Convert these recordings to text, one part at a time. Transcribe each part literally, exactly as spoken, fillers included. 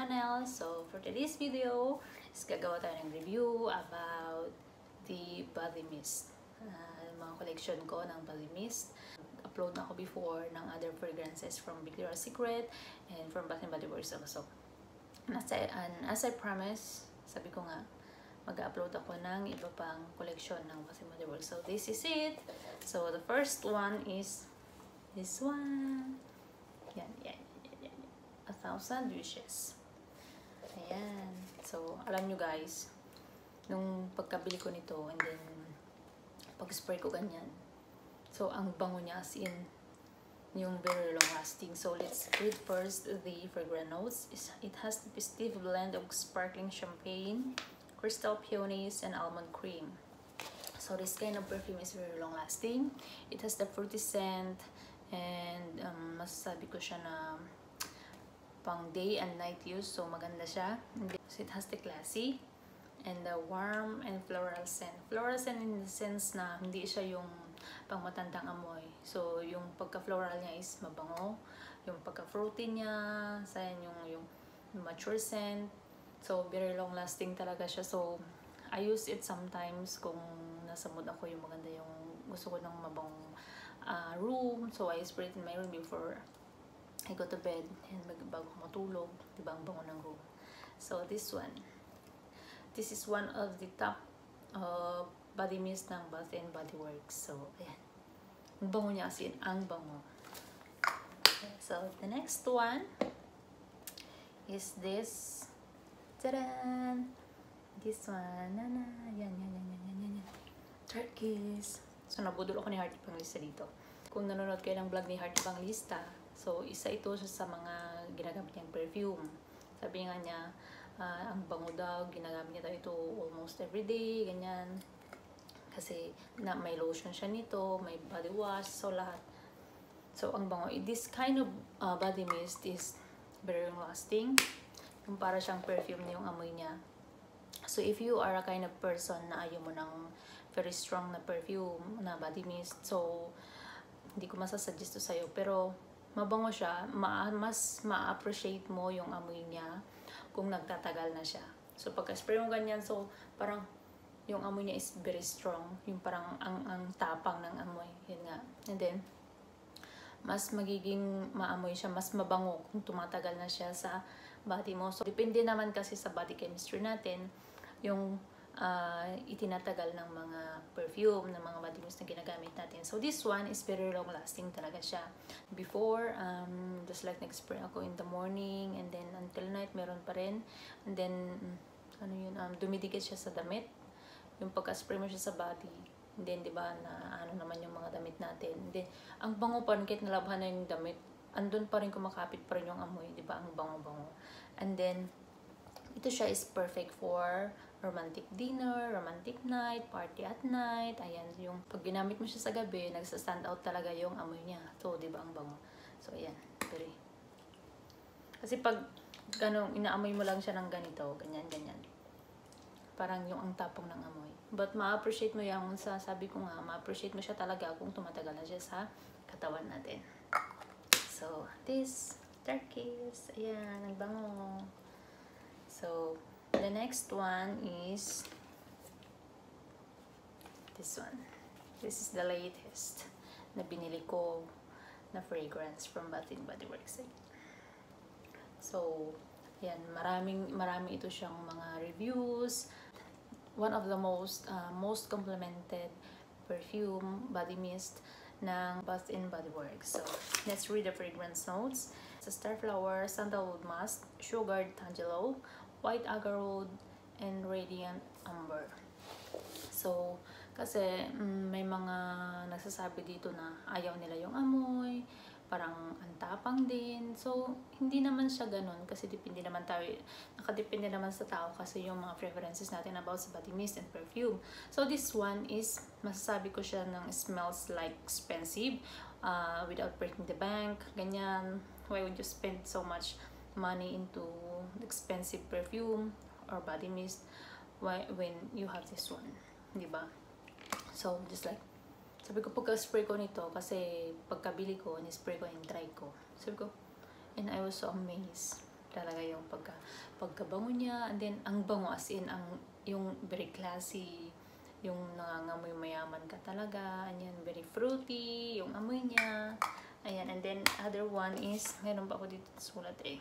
channel. So for today's video is gagawa tayo ng review about the body mist. Uh, mga collection ko ng body mist. Upload na ako before ng other fragrances from Victoria's Secret and from Bath and Body Works also. As I, and as I promised, sabi ko nga, mag-upload ako ng iba pang collection ng Bath and Body Works. So this is it. So the first one is this one. Yan, yan, yan, yan. A Thousand Wishes. Ayan. So, alam nyo guys, nung pagkabili ko nito, and then, pag-spray ko ganyan. So, ang bango niya as in, yung very long lasting. So, let's read first the fragrance notes. It has the festive blend of sparkling champagne, crystal peonies, and almond cream. So, this kind of perfume is very long lasting. It has the fruity scent, and um, masasabi ko siya na pang day and night use, so maganda siya. So it has the classy and the warm and floral scent. Floral scent in the sense na hindi siya yung pang matandang amoy. So yung pagka-floral niya is mabango, yung pagka-fruity niya, sayan yung, yung mature scent. So very long lasting talaga siya. So I use it sometimes kung nasa mood ako, yung maganda yung gusto ko ng mabang Uh, room. So I spray it in my room before I go to bed and bago ko matulog, diba ang bango ng room. So this one, this is one of the top uh, body mist ng Bath and Body Works. So ayan, ang bango niya as in, ang bango. Okay, so the next one is this, tadan, this one, nana, yan, yan, yan, yan, yan, yan, yan. Turquoise. So, nabudol ako ni Hearty Panglista dito. Kung nanonood kayo ng vlog ni Hearty Panglista, so, isa ito siya sa mga ginagamit niyang perfume. Sabi nga niya, uh, ang bango daw, ginagamit niya daw ito almost everyday, ganyan. Kasi, na, may lotion siya nito, may body wash, so lahat. So, ang bango. This kind of uh, body mist is very long lasting. Yung para siyang perfume yung amoy niya. So, if you are a kind of person na ayaw mo ng very strong na perfume, na body mist, so, hindi ko masasuggest to sa'yo. Pero, mabango siya, ma mas ma-appreciate mo yung amoy niya kung nagtatagal na siya. So, pagka-spray mo ganyan, so, parang, yung amoy niya is very strong. Yung parang, ang, ang tapang ng amoy. Yun nga. And then, mas magiging maamoy siya, mas mabango kung tumatagal na siya sa body mo. So, depende naman kasi sa body chemistry natin, yung uh, itinatagal ng mga perfume, ng mga body mist na ginagamit natin. So, this one is very long lasting talaga siya. Before, um, just like nag-spray ako in the morning, and then until night, meron pa rin. And then, ano yun, um, dumidikit siya sa damit. Yung pagka-spray mo siya sa body. And then, di ba, na ano naman yung mga damit natin. And then, ang bango pa rin, kahit nalabhan na yung damit, andun pa rin, kumakapit pa rin yung amoy, di ba, ang bango-bango. And then, ito siya is perfect for romantic dinner, romantic night, party at night. Ayan, yung pag ginamit mo siya sa gabi, nagsa-stand out talaga yung amoy niya. So, di ba, ang bango. So, ayan, very. Kasi pag ganong inaamoy mo lang siya ng ganito, ganyan, ganyan. Parang yung ang tapong ng amoy. But ma-appreciate mo yung, sa sabi ko nga, ma-appreciate mo siya talaga kung tumatagal na siya sa katawan natin. So, this, turquoise. Ayan, ang bango. So, the next one is this one. This is the latest na binili ko na fragrance from Bath and Body Works. So, yan, maraming marami ito siyang mga reviews. One of the most uh, most complimented perfume body mist ng Bath and Body Works. So, let's read the fragrance notes. It's a starflower, sandalwood musk, sugared tangelo, white agarwood, and radiant amber. So, kasi mm, may mga nagsasabi dito na ayaw nila yung amoy, parang antapang din. So, hindi naman siya ganun kasi depende naman tayo, nakadepende naman sa tao kasi yung mga preferences natin about sa body mist and perfume. So, this one is, masasabi ko siya ng smells like expensive uh, without breaking the bank, ganyan. Why would you spend so much money into expensive perfume or body mist why, when you have this one, di ba? So, just like, sabi ko pagka-spray ko nito, kasi pagkabili ko, ni-spray ko and try ko. Sabi ko, and I was so amazed. talaga yung pagka, pagkabango niya. And then, ang bango as in, ang, yung very classy, yung nangangamoy mayaman ka talaga. Ayan, very fruity, yung amoy niya. Ayan, and then, other one is, meron pa ako dito sulat eh.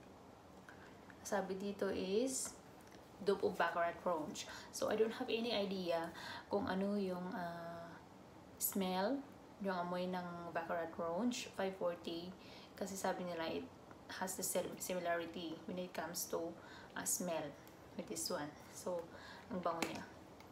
Sabi dito is, dupe of Baccarat Rouge. So, I don't have any idea kung ano yung uh, smell, yung amoy ng Baccarat Rouge five forty. Kasi sabi nila, it has the similarity when it comes to uh, smell with this one. So, ang bango niya.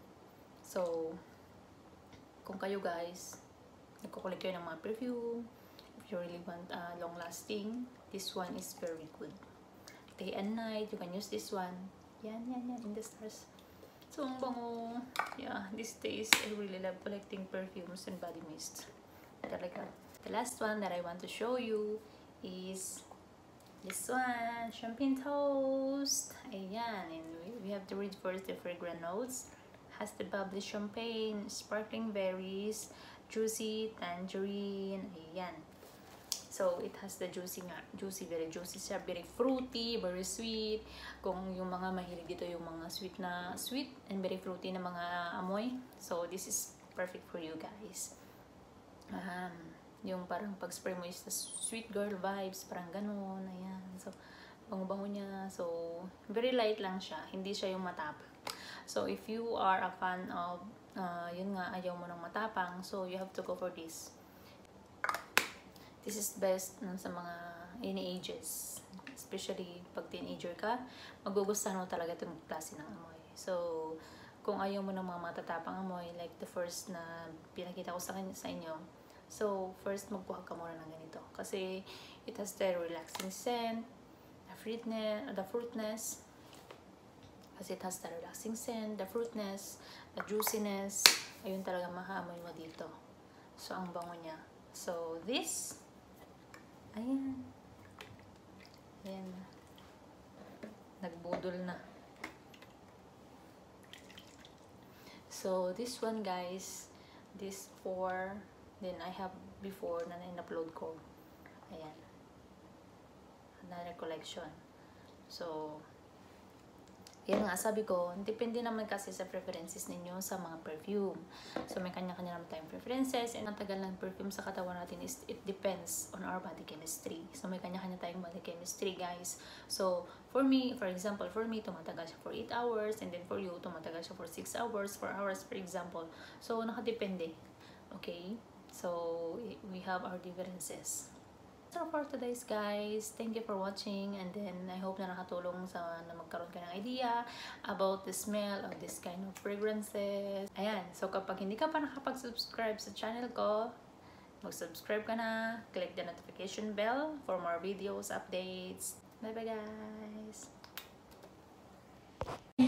So, kung kayo guys, nagkukulit kayo ng mga perfume, if you really want uh, long lasting, this one is very good. Day and night, you can use this one. Yan, yan, yan, in the stars. So, ang bango. Yeah, these days, I really love collecting perfumes and body mist. Talaga. The last one that I want to show you is this one, Champagne Toast. Ayan, and we, we have to read first the fragrant notes. Has the bubbly champagne, sparkling berries, juicy tangerine. Ayan. So, it has the juicy nga, juicy, very juicy siya, very fruity, very sweet. Kung yung mga mahilig dito yung mga sweet na, sweet and very fruity na mga amoy. So, this is perfect for you guys. Um, yung parang pag-spray mo is the sweet girl vibes, parang ganun, ayan. So, bango-bango niya. So, very light lang siya. Hindi siya yung matapang. So, if you are a fan of, uh, yun nga, ayaw mo ng matapang, so you have to go for this. This is best nun sa mga any ages. Especially pag teenager ka, magugustuhan mo talaga itong klase ng amoy. So, kung ayaw mo ng mga matatapang amoy, like the first na pinakita ko sa, sa inyo, so, first magkuha ka muna ng ganito. Kasi, it has the relaxing scent, the fruitness, the fruitness. Kasi it has the relaxing scent, the fruitness, the juiciness. Ayun talaga mahamoy mo dito. So, ang bango niya. So, this. Ayan. Ayan. Nagbudol na. So, this one guys, this four, then I have before na in-upload ko. Ayan. Another collection. So, yan nga, sabi ko, depende naman kasi sa preferences ninyo sa mga perfume. So, may kanya-kanya naman tayong preferences. And ang tagal ng perfume sa katawan natin is, it depends on our body chemistry. So, may kanya-kanya tayong body chemistry, guys. So, for me, for example, for me, tumatagal siya for eight hours. And then for you, tumatagal siya for six hours, four hours, for example. So, nakadepende. Okay? So, we have our differences. So, for today's guys, thank you for watching, and then I hope na nakatulong sa na magkaroon ka ng idea about the smell of this kind of fragrances. Ayan, so kapag hindi ka pa nakapag-subscribe sa channel ko, mag-subscribe ka na, click the notification bell for more videos, updates. Bye bye guys!